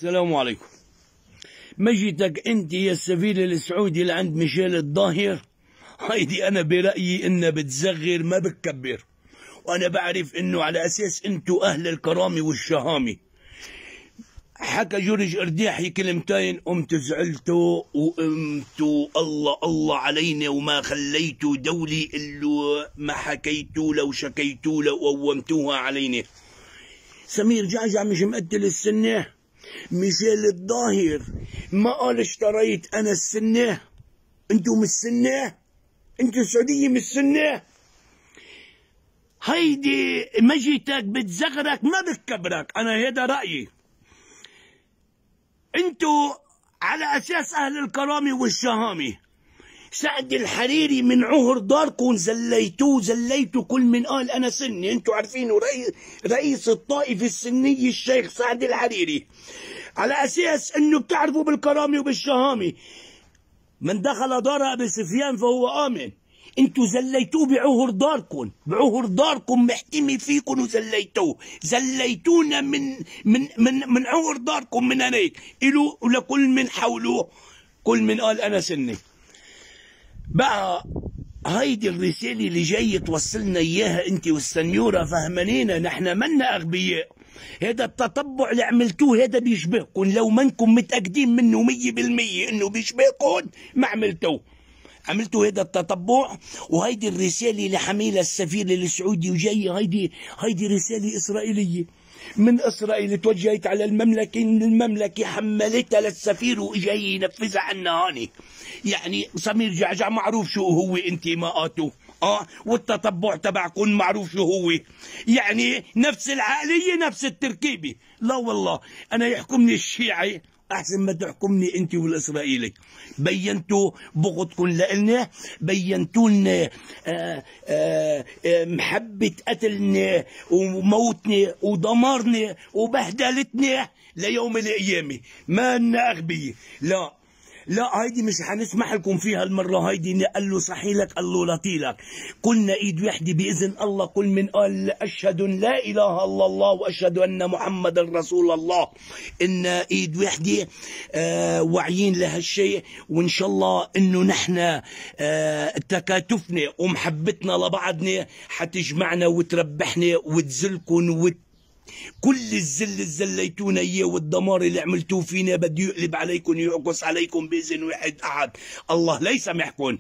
السلام عليكم. مجيتك انت يا السفير السعودي لعند ميشيل الظاهر، هيدي انا برايي انها بتزغر ما بتكبر، وانا بعرف انه على اساس انتو اهل الكرامه والشهامه. حكى جورج ارداحي كلمتين قمتوا زعلتوا وقمتوا الله الله علينا وما خليتوا دولي اللي ما حكيتوا لو شكيتوا لو قومتوها علينا. سمير جعجع مش مقتل السنه، ميشيل الظاهر ما قال اشتريت انا السنه، انتو مش سنه، انتو السعوديه مش سنه. هيدي مجيتك بتزغرك ما بتكبرك، انا هيدا رايي. انتو على اساس اهل الكرامه والشهامه. سعد الحريري من عهر داركم زليتوا كل من قال انا سني، انتو عارفينه رئيس الطائفه السنيه الشيخ سعد الحريري، على اساس انه بتعرفوا بالكرامه وبالشهامه. من دخل دار ابي سفيان فهو امن. انتوا زليتوه بعهر داركم محتمي فيكم وزليتوه، زليتونا من عهر داركم من هنيك إلو ولكل من حوله كل من قال انا سني. بقى هيدي الرساله اللي جاي توصلنا اياها انت والسنيوره، فهمانينا نحن منا اغبياء. هذا التطبع اللي عملتوه هذا بيشبهكم، لو منكم متاكدين منه 100% انه بيشبهكم ما عملتوا هذا التطبع. وهيدي الرساله اللي حميلها السفير السعودي وجايه، هيدي رساله اسرائيليه من اسرائيل توجهت على المملكه، من المملكه حملتها للسفير وجاي ينفذها عنا هاني. يعني سمير جعجع معروف شو هو انتماءاته، والتطبع تبعكم معروف شو هو، يعني نفس العقليه نفس التركيبه. لا والله انا يحكمني الشيعي احسن ما تحكمني انت والاسرائيلي. بينتوا بغضكم لنا، بينتوا لنا محبه قتلنا وموتنا ودمارنا وبهدلتنا ليوم القيامه. ما لنا اغبيه، لا هيدي مش حنسمح لكم فيها المره. هيدي قال له صحيلك قال له لطيلك، كلنا ايد وحده باذن الله. كل من قال اشهد ان لا اله الا الله واشهد ان محمد رسول الله، ان ايد وحده واعيين لهالشيء. وان شاء الله انه نحن تكاتفنا ومحبتنا لبعضنا حتجمعنا وتربحنا وتزلكم كل الذل اللي زليتونا اياه والدمار اللي عملتوه فينا بده يقلب عليكم ويعكس عليكم باذن واحد احد. الله لا يسامحكم.